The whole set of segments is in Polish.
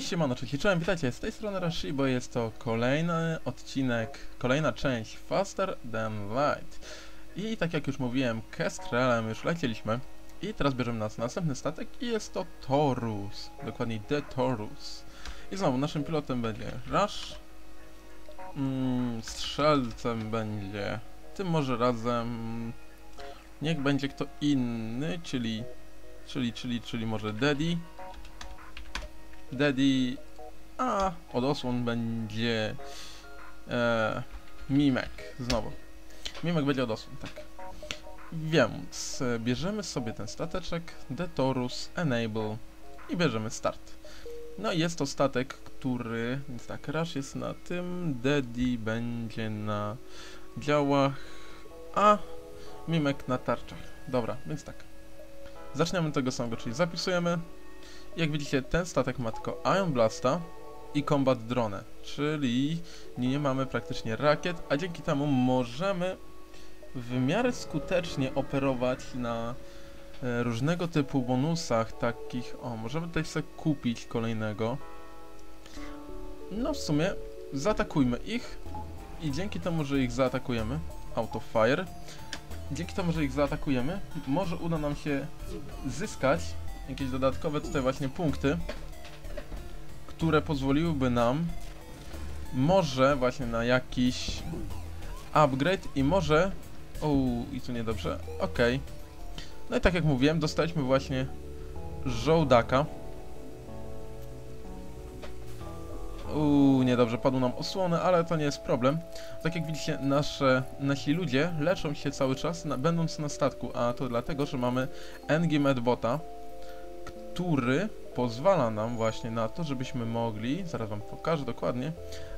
Siemano, cześć, czołem, witajcie, z tej strony Rashi, bo jest to kolejny odcinek, kolejna część Faster Than Light. I tak jak już mówiłem, Kestrelem już lecieliśmy i teraz bierzemy nas następny statek i jest to Taurus, dokładniej The Taurus. I znowu naszym pilotem będzie Rush, strzelcem będzie, tym może razem, niech będzie kto inny, czyli może Daddy, a od osłon będzie Mimek, znowu. Mimek będzie od osłon, tak. Więc bierzemy sobie ten stateczek, The Taurus, Enable i bierzemy start. No i jest to statek, który, więc tak, Rush jest na tym, Daddy będzie na działach, a Mimek na tarczach. Dobra, więc tak. Zaczniemy od tego samego, czyli zapisujemy. Jak widzicie, ten statek ma tylko Ion Blasta i Combat Drone, czyli nie mamy praktycznie rakiet, a dzięki temu możemy w miarę skutecznie operować na różnego typu bonusach, takich, możemy tutaj sobie kupić kolejnego. No w sumie zaatakujmy ich i dzięki temu, że ich zaatakujemy, Auto Fire, dzięki temu, że ich zaatakujemy, może uda nam się zyskać jakieś dodatkowe tutaj właśnie punkty, które pozwoliłyby nam może właśnie na jakiś upgrade i może... i tu niedobrze, okej. No i tak jak mówiłem, dostaliśmy właśnie żołdaka. Niedobrze, padł nam osłony, ale to nie jest problem. Tak jak widzicie, nasi ludzie leczą się cały czas, będąc na statku, a to dlatego, że mamy NG Medbota, który pozwala nam właśnie na to, żebyśmy mogli, zaraz wam pokażę dokładnie,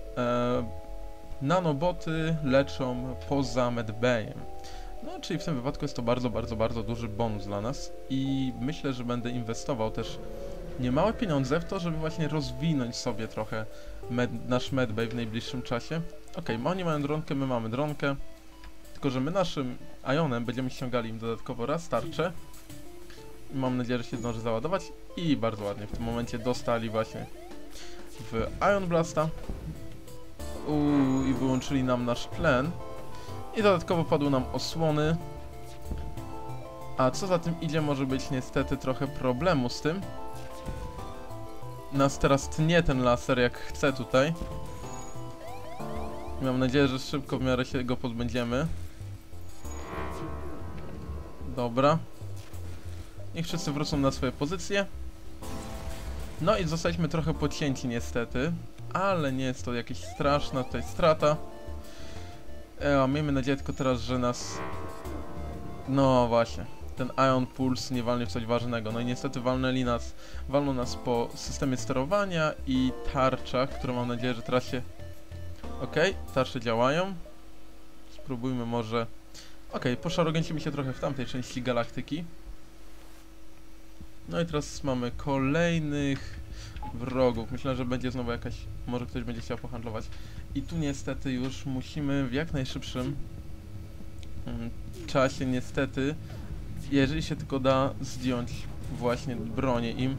nanoboty leczą poza medbayem. No, czyli w tym wypadku jest to bardzo duży bonus dla nas i myślę, że będę inwestował też niemałe pieniądze w to, żeby właśnie rozwinąć sobie trochę nasz medbay w najbliższym czasie. Okej, oni mają dronkę, my mamy dronkę, tylko że my naszym Ionem będziemy ściągali im dodatkowo raz tarczę. Mam nadzieję, że się zdąży załadować i bardzo ładnie w tym momencie dostali właśnie w Ion Blasta i wyłączyli nam nasz tlen i dodatkowo padły nam osłony, a co za tym idzie, może być niestety trochę problemu z tym. Nas teraz tnie ten laser jak chce tutaj. Mam nadzieję, że szybko w miarę się go pozbędziemy. Dobra. Niech wszyscy wrócą na swoje pozycje. No i zostaliśmy trochę podcięci niestety, ale nie jest to jakaś straszna tutaj strata. Miejmy nadzieję tylko teraz, że nas... No właśnie, ten Ion Pulse nie walnie w coś ważnego. No i niestety walną nas po systemie sterowania i tarczach, które mam nadzieję, że teraz się... Okej, tarcze działają. Spróbujmy może... poszarogęcimy się trochę w tamtej części galaktyki. No i teraz mamy kolejnych wrogów. Myślę, że będzie znowu jakaś... Może ktoś będzie chciał pohandlować. I tu niestety już musimy w jak najszybszym czasie niestety, jeżeli się tylko da, zdjąć właśnie bronię im.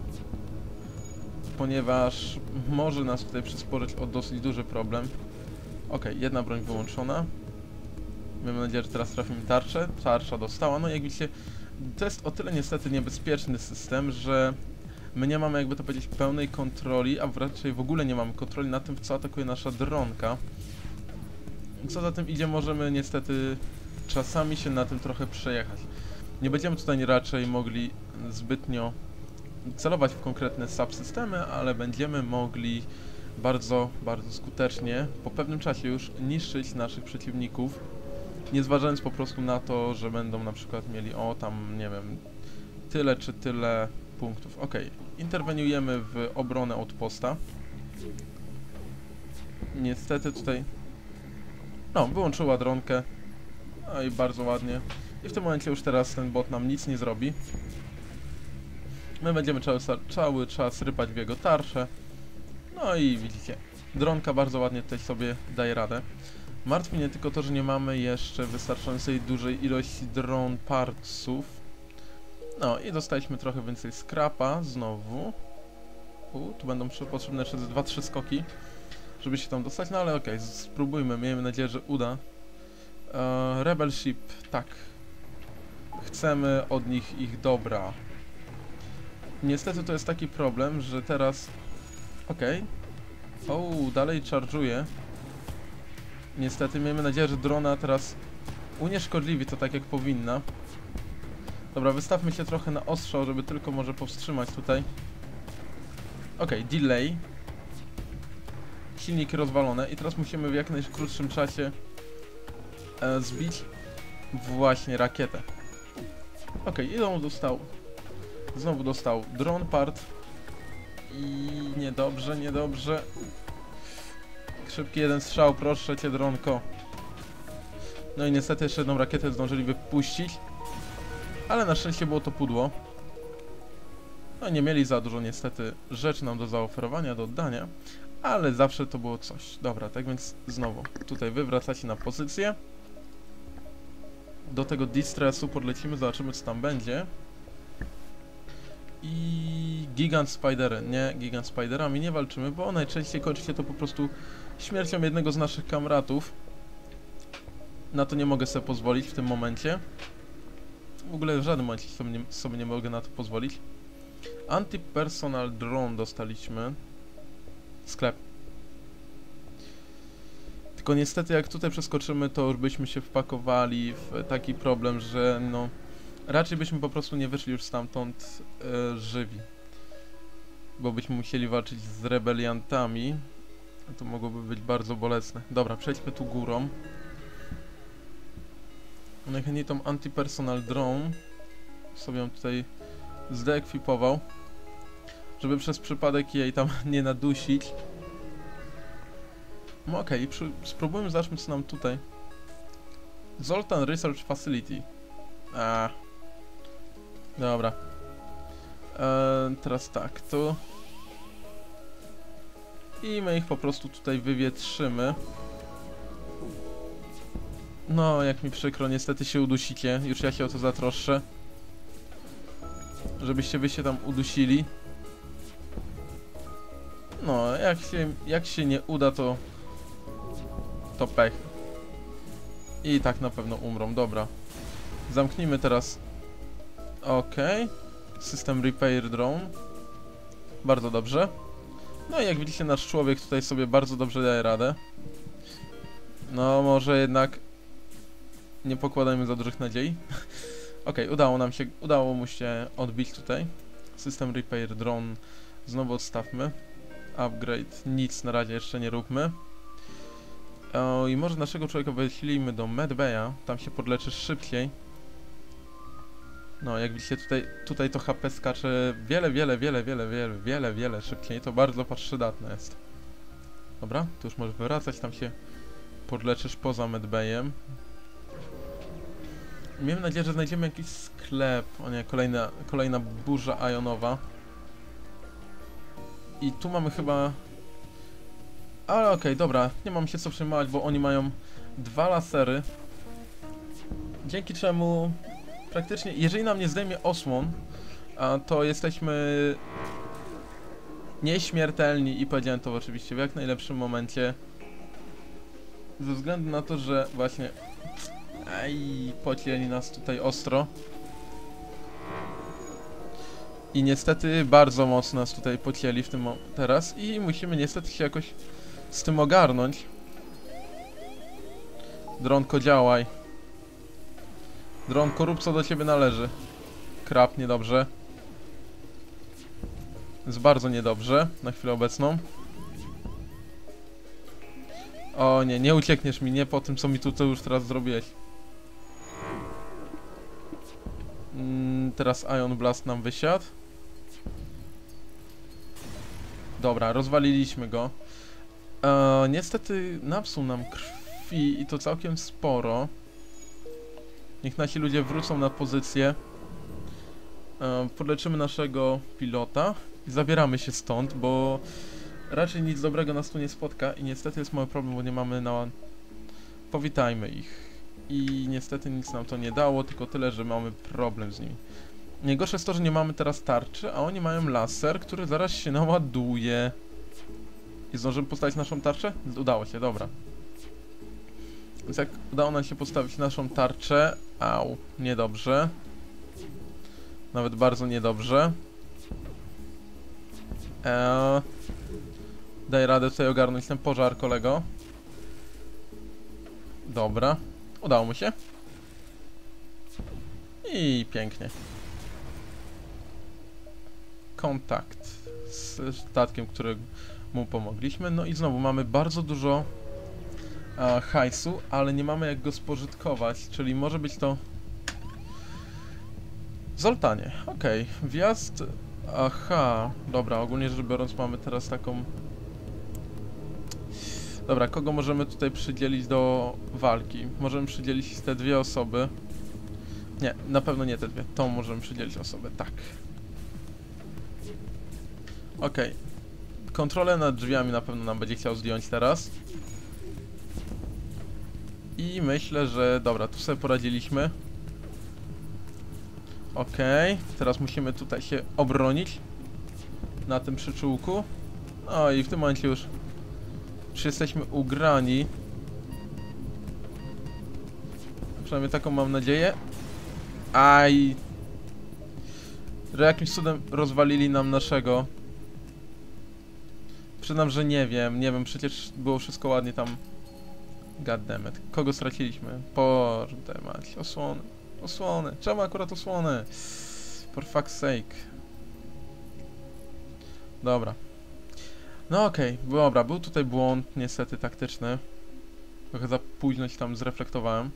Ponieważ może nas tutaj przysporzyć o dosyć duży problem. Jedna broń wyłączona. Mam nadzieję, że teraz trafimy tarczę. Tarcza dostała. No jak widzicie, to jest o tyle niestety niebezpieczny system, że my nie mamy, jakby to powiedzieć, pełnej kontroli, a raczej w ogóle nie mamy kontroli nad tym, w co atakuje nasza dronka. Co za tym idzie, możemy niestety czasami się na tym trochę przejechać. Nie będziemy tutaj raczej mogli zbytnio celować w konkretne subsystemy, ale będziemy mogli bardzo skutecznie po pewnym czasie już niszczyć naszych przeciwników, nie zważając po prostu na to, że będą na przykład mieli tam, nie wiem, tyle czy tyle punktów. Interweniujemy w obronę outposta. Niestety tutaj... wyłączyła dronkę. No i bardzo ładnie. I w tym momencie już teraz ten bot nam nic nie zrobi. My będziemy cały czas rypać w jego tarczę. No i widzicie, dronka bardzo ładnie tutaj sobie daje radę. Martwi mnie tylko to, że nie mamy jeszcze wystarczającej dużej ilości drone partsów. No i dostaliśmy trochę więcej scrapa znowu. Tu będą potrzebne jeszcze 2-3 skoki, żeby się tam dostać, no ale okej, spróbujmy, miejmy nadzieję, że uda. Rebel Ship, tak. Chcemy od nich ich dobra. Niestety to jest taki problem, że teraz... O, dalej charge'uje. Niestety, miejmy nadzieję, że drona teraz unieszkodliwi to tak jak powinna. Dobra, wystawmy się trochę na ostrzał, żeby tylko może powstrzymać tutaj. Delay. Silniki rozwalone i teraz musimy w jak najkrótszym czasie zbić właśnie rakietę. I znowu dostał drone part. I niedobrze, niedobrze. Szybki jeden strzał, proszę cię, dronko. No i niestety jeszcze jedną rakietę zdążyli wypuścić. Ale na szczęście było to pudło. No nie mieli za dużo niestety rzeczy nam do zaoferowania, do oddania. Ale zawsze to było coś. Dobra, tak więc znowu tutaj wy wracacie na pozycję. Do tego distressu podlecimy, zobaczymy co tam będzie. I Gigant Spidery. Nie, Gigant Spiderami nie walczymy, bo najczęściej kończy się to po prostu śmiercią jednego z naszych kamratów. Na to nie mogę sobie pozwolić w tym momencie. W ogóle w żadnym momencie sobie nie mogę na to pozwolić. Anti-personal drone dostaliśmy. Sklep. Tylko niestety jak tutaj przeskoczymy, to już byśmy się wpakowali w taki problem, że no... Raczej byśmy po prostu nie wyszli już stamtąd żywi. Bo byśmy musieli walczyć z rebeliantami. A to mogłoby być bardzo bolesne. Dobra, przejdźmy tu górą. Najchętniej tą anti-personal drone sobie ją tutaj zdeekwipował, żeby przez przypadek jej tam nie nadusić. No spróbujmy, zobaczmy co nam tutaj. Zoltan Research Facility. Dobra. Teraz tak, tu. I my ich po prostu tutaj wywietrzymy. No, jak mi przykro, niestety się udusicie. Już ja się o to zatroszczę. Żebyście wy się tam udusili. No, jak się nie uda, to pech. I tak na pewno umrą, dobra. Zamknijmy teraz. System Repair Drone. Bardzo dobrze. No i jak widzicie, nasz człowiek tutaj sobie bardzo dobrze daje radę. No, może jednak nie pokładajmy za dużych nadziei. Udało mu się odbić tutaj. System Repair Drone znowu odstawmy. Upgrade, nic na razie jeszcze nie róbmy. I może naszego człowieka wyślijmy do Medbaya, tam się podleczy szybciej. No, jak widzicie, tutaj to HP skacze wiele szybciej, to bardzo przydatne jest. Dobra, tu już możesz wracać, tam się podleczysz poza Medbayem. Miejmy nadzieję, że znajdziemy jakiś sklep. O nie, kolejna burza jonowa. I tu mamy chyba... Ale dobra, nie mam się co przejmować, bo oni mają 2 lasery. Dzięki czemu praktycznie, jeżeli nam nie zdejmie osłon, to jesteśmy nieśmiertelni i powiedziałem to oczywiście w jak najlepszym momencie. Ze względu na to, że właśnie... pocięli nas tutaj ostro. I niestety bardzo mocno nas tutaj pocięli w tym teraz i musimy niestety się jakoś z tym ogarnąć. Dronko, działaj. Dronko, rób co do ciebie należy. Krab, niedobrze. Jest bardzo niedobrze na chwilę obecną. O nie, nie uciekniesz mi, nie po tym co mi tutaj już teraz zrobiłeś. Teraz Ion Blast nam wysiadł. Dobra, rozwaliliśmy go. Niestety napsuł nam krwi i to całkiem sporo. Niech nasi ludzie wrócą na pozycję. Podleczymy naszego pilota i zabieramy się stąd, bo raczej nic dobrego nas tu nie spotka i niestety jest mały problem, bo nie mamy na... Powitajmy ich. I niestety nic nam to nie dało, tylko tyle, że mamy problem z nimi. Najgorsze jest to, że nie mamy teraz tarczy, a oni mają laser, który zaraz się naładuje. I zdążymy postawić naszą tarczę? Udało się, dobra. Więc jak udało nam się postawić naszą tarczę... Au, niedobrze. Nawet bardzo niedobrze. Daj radę tutaj ogarnąć ten pożar, kolego. Dobra. Udało mu się. I pięknie. Kontakt z statkiem, któremu pomogliśmy. No i znowu mamy bardzo dużo hajsu, ale nie mamy jak go spożytkować, czyli może być to Zoltanie. Okej, wjazd. Aha, dobra, ogólnie rzecz biorąc mamy teraz taką... Dobra, kogo możemy tutaj przydzielić do walki? Możemy przydzielić te dwie osoby. Nie, na pewno nie te dwie. Tą możemy przydzielić osobę, tak. Okej. Kontrolę nad drzwiami na pewno nam będzie chciał zdjąć teraz. I myślę, że... Dobra, tu sobie poradziliśmy. Okej, teraz musimy tutaj się obronić. Na tym przyczółku. No i w tym momencie już jesteśmy ugrani. Przynajmniej taką mam nadzieję. Aj. Że jakimś cudem rozwalili nam naszego. Przyznam, że nie wiem, przecież było wszystko ładnie tam. Goddammit. Kogo straciliśmy? Boże mać, osłony. Czemu akurat osłony? For fuck's sake. Dobra. No okej, dobra, był tutaj błąd, niestety taktyczny. Trochę za późno się tam zreflektowałem.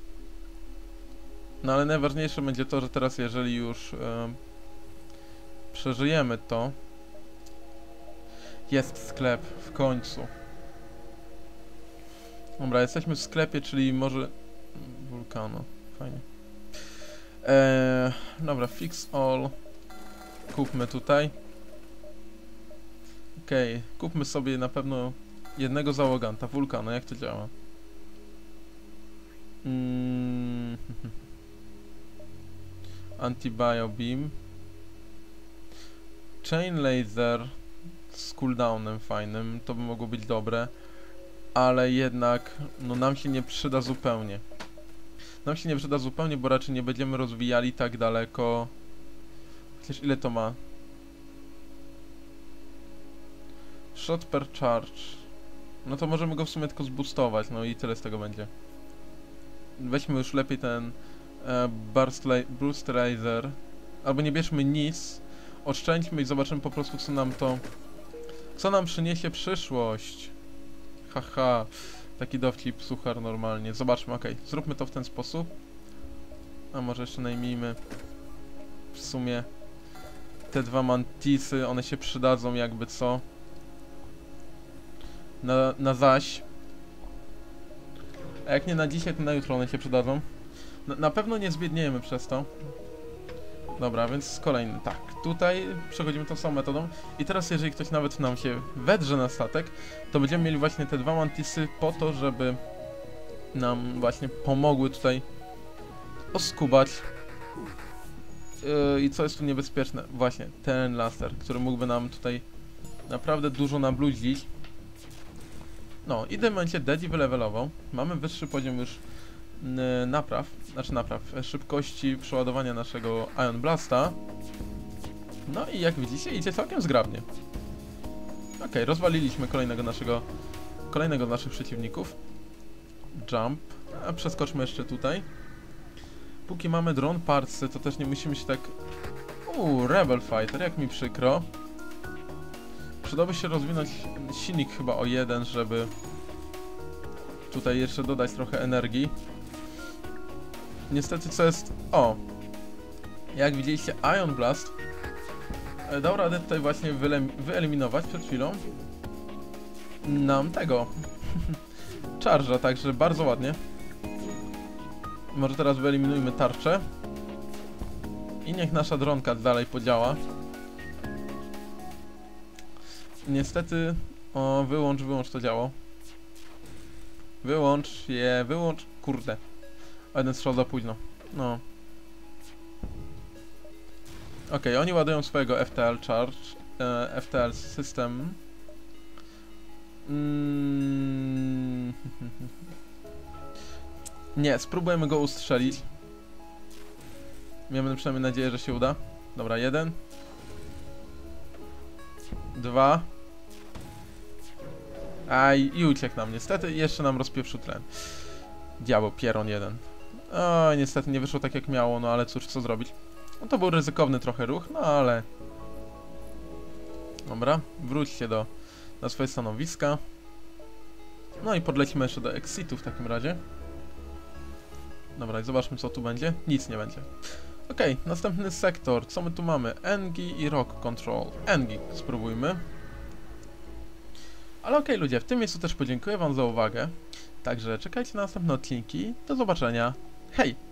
No ale najważniejsze będzie to, że teraz jeżeli już przeżyjemy to... Jest sklep, w końcu. Dobra, jesteśmy w sklepie, czyli może... Wulkano, fajnie. Dobra, fix all. Kupmy tutaj. Okej, kupmy sobie na pewno jednego załoganta. Wulkano, jak to działa? Anti-bio beam. Chain laser z cooldownem fajnym, to by mogło być dobre. Ale jednak, no nam się nie przyda zupełnie. Nam się nie przyda zupełnie, bo raczej nie będziemy rozwijali tak daleko. Chociaż ile to ma? Shot per charge. No to możemy go w sumie tylko zboostować, no i tyle z tego będzie. Weźmy już lepiej ten Burst Laser. Albo nie bierzmy nic. Oszczędźmy i zobaczymy po prostu co nam przyniesie przyszłość. Haha. Taki dowcip, suchar normalnie. Zobaczmy, okej. Zróbmy to w ten sposób. A może jeszcze najmijmy w sumie te dwa mantisy. One się przydadzą jakby co. Na zaś. A jak nie na dzisiaj, to na jutro one się przydadzą. Na pewno nie zbiedniejemy przez to. Dobra, więc kolejny. Tak, tutaj przechodzimy tą samą metodą. I teraz jeżeli ktoś nawet nam się wedrze na statek, to będziemy mieli właśnie te dwa mantisy po to, żeby nam właśnie pomogły tutaj oskubać. I co jest tu niebezpieczne? Właśnie ten laser, który mógłby nam tutaj naprawdę dużo nabluździć. No i w tym momencie Daddy wylevelował. Mamy wyższy poziom już szybkości przeładowania naszego Ion Blasta. No i jak widzicie, idzie całkiem zgrabnie. Okej, rozwaliliśmy kolejnego z naszych przeciwników. Jump. A przeskoczmy jeszcze tutaj. Póki mamy drone partsy, to też nie musimy się tak... Rebel Fighter, jak mi przykro. Przydałoby się rozwinąć silnik chyba o 1, żeby tutaj jeszcze dodać trochę energii. Niestety co jest... Jak widzieliście, Ion Blast dał radę tutaj właśnie wyeliminować przed chwilą nam tego Charge'a, także bardzo ładnie. Może teraz wyeliminujmy tarczę i niech nasza dronka dalej podziała. Niestety... wyłącz to działo. Wyłącz, kurde. O jeden strzał za późno. No. Okej, oni ładują swojego FTL charge, FTL system. Nie, spróbujemy go ustrzelić. Miejmy przynajmniej nadzieję, że się uda. Dobra, 1. 2. Aj, i uciekł nam niestety. I jeszcze nam rozpieprzył tlen. Diabeł, Pieron 1. Oj, niestety nie wyszło tak jak miało, no ale cóż, co zrobić. No to był ryzykowny trochę ruch, no ale... Dobra, wróćcie na swoje stanowiska. No i podlecimy jeszcze do exitu w takim razie. Dobra, i zobaczmy co tu będzie. Nic nie będzie. Okej, następny sektor. Co my tu mamy? Engi i Rock Control. Engi spróbujmy. Ale okej, ludzie, w tym miejscu też podziękuję wam za uwagę. Także czekajcie na następne odcinki. Do zobaczenia. Hej!